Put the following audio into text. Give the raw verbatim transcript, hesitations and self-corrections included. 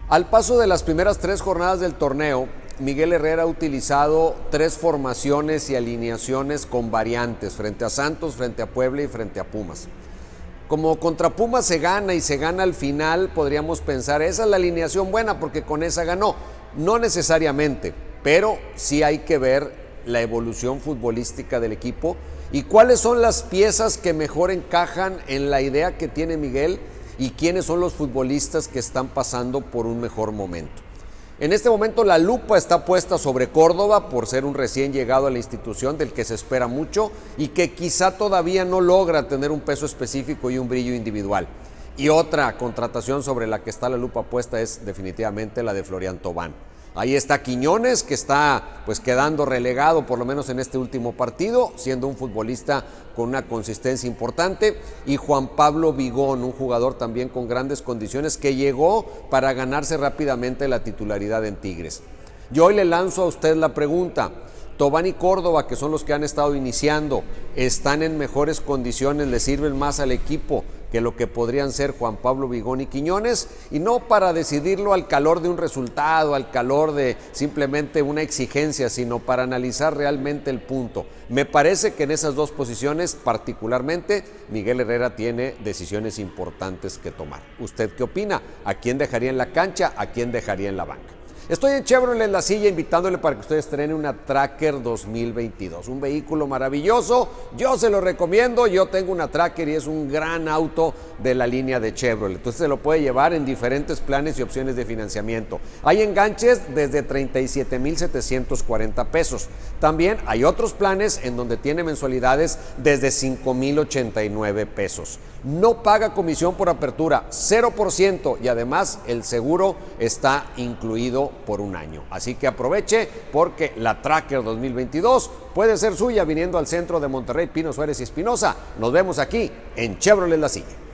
Al paso de las primeras tres jornadas del torneo, Miguel Herrera ha utilizado tres formaciones y alineaciones con variantes frente a Santos, frente a Puebla y frente a Pumas. Como contra Pumas se gana y se gana al final, podríamos pensar, esa es la alineación buena porque con esa ganó. No necesariamente, pero sí hay que ver la evolución futbolística del equipo y cuáles son las piezas que mejor encajan en la idea que tiene Miguel y quiénes son los futbolistas que están pasando por un mejor momento. En este momento la lupa está puesta sobre Córdoba por ser un recién llegado a la institución del que se espera mucho y que quizá todavía no logra tener un peso específico y un brillo individual. Y otra contratación sobre la que está la lupa puesta es definitivamente la de Florian Thauvin. Ahí está Quiñones, que está pues quedando relegado por lo menos en este último partido, siendo un futbolista con una consistencia importante, y Juan Pablo Vigón, un jugador también con grandes condiciones que llegó para ganarse rápidamente la titularidad en Tigres. Yo hoy le lanzo a usted la pregunta: Thauvin y Córdoba, que son los que han estado iniciando, ¿están en mejores condiciones, le sirven más al equipo que lo que podrían ser Juan Pablo Vigón y Quiñones? Y no para decidirlo al calor de un resultado, al calor de simplemente una exigencia, sino para analizar realmente el punto. Me parece que en esas dos posiciones, particularmente, Miguel Herrera tiene decisiones importantes que tomar. ¿Usted qué opina? ¿A quién dejaría en la cancha? ¿A quién dejaría en la banca? Estoy en Chevrolet en la silla invitándole para que ustedes estrenen una Tracker dos mil veintidós, un vehículo maravilloso, yo se lo recomiendo, yo tengo una Tracker y es un gran auto de la línea de Chevrolet, entonces se lo puede llevar en diferentes planes y opciones de financiamiento. Hay enganches desde treinta y siete mil setecientos cuarenta pesos, también hay otros planes en donde tiene mensualidades desde cinco mil ochenta y nueve pesos. No paga comisión por apertura, cero por ciento, y además el seguro está incluido por un año. Así que aproveche porque la Tracker dos mil veintidós puede ser suya viniendo al centro de Monterrey, Pino Suárez y Espinosa. Nos vemos aquí en Chevrolet La Silla.